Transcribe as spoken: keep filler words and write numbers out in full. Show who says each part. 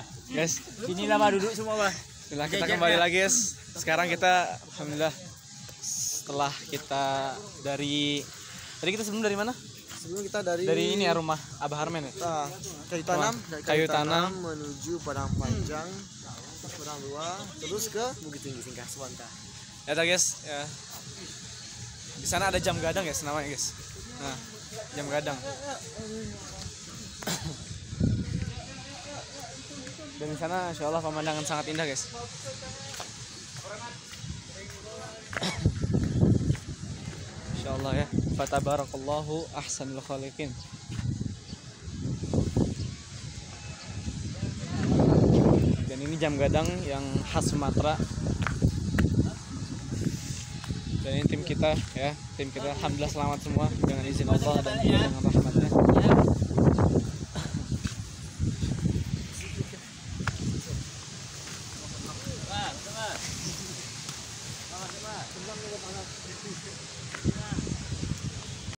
Speaker 1: Guys,
Speaker 2: Inilah Pak duduk semua Pak.
Speaker 1: setelah kita kembali lagi guys. Sekarang kita alhamdulillah setelah kita dari tadi kita sebelum dari mana?
Speaker 3: Sebelum kita dari
Speaker 1: Dari ini ya rumah Abah Harmen ya.
Speaker 3: ah, kayu tanam, dari
Speaker 1: Kayu tanam.
Speaker 3: menuju Padang Panjang, Padang Dua, terus ke Bukit Tinggi Singkah Swanta.
Speaker 1: Ya udah guys, ya. Di sana ada jam gadang guys namanya guys. Nah, jam gadang. Dan di sana insya Allah pemandangan sangat indah guys. Insya Allah ya. Fatabarakallahu ahsanul khaliqin. Dan ini jam gadang yang khas Sumatera. Dan ini tim kita ya, tim kita alhamdulillah selamat semua dengan izin Allah dan dengan rahmatnya.